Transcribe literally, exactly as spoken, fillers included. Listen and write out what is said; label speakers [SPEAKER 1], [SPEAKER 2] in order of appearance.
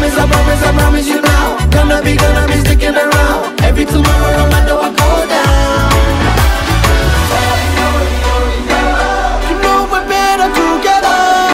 [SPEAKER 1] promise, I promise, I promise you now. Gonna be, gonna be